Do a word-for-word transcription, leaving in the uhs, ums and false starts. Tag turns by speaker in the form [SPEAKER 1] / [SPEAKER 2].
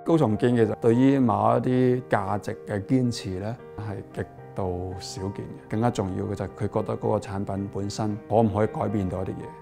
[SPEAKER 1] 高重建其實對於某一啲價值嘅堅持咧係極度少見嘅，更加重要嘅就係佢覺得嗰個產品本身可唔可以改變到一啲嘢。